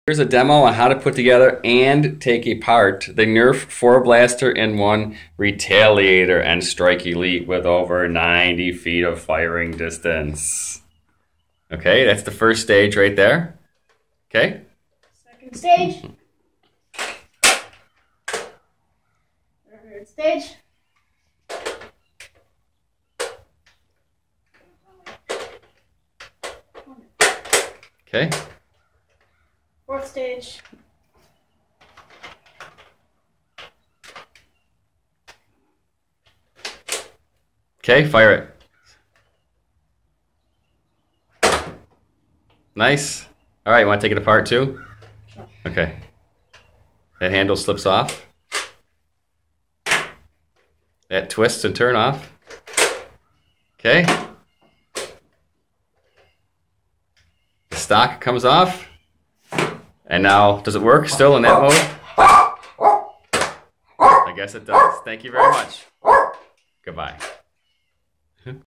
Here's a demo on how to put together and take apart the NERF 4-blaster in 1 Retaliator and Strike Elite with over 90 feet of firing distance. Okay, that's the first stage right there. Okay. Second stage. Third stage. Okay. Fourth stage. Okay, fire it. Nice. All right, you want to take it apart too? Sure. Okay. That handle slips off. That twists and turn off. Okay. The stock comes off. And now, does it work still in that mode? I guess it does. Thank you very much. Goodbye.